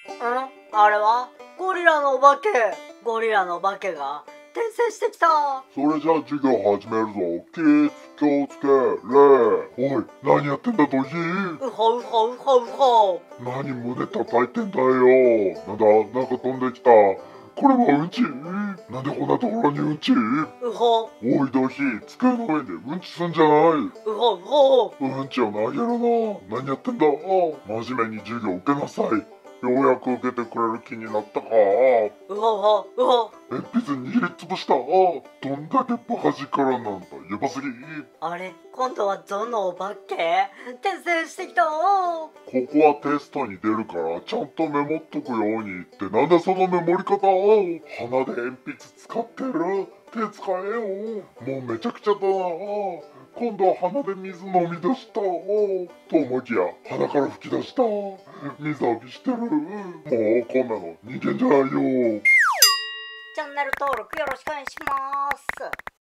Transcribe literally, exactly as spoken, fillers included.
あれはゴリラのお化け。ゴリラのお化けが転生してきた。 それじゃあ授業始めるぞ。キッズ気をつけ礼。おい、何やってんだドヒー。 うほうほうほうほ。 何胸叩いてんだよ。なんだ、なんか飛んできた。これはうんち。なんでこんなところにうんち。 うほ。 おいドヒー、机の上でうんちすんじゃない。 うほうほ。 うんちを投げるな。何やってんだ。真面目に授業受けなさい。ようやく受けてくれる気になったか。 うほうほうほ。 鉛筆握りつぶした。どんだけバカ力なんだ。やばすぎ。 あれ、今度はどのお化け転生してきた。 ここはテストに出るからちゃんとメモっとくようにって。なんだそのメモり方。鼻で鉛筆使ってる。手使えよ。もうめちゃくちゃだな。今度は鼻で水飲み出した。と思いきや鼻から吹き出した。水浴びしてる。もうこんなの人間じゃないよ。 チャンネル登録よろしくお願いします。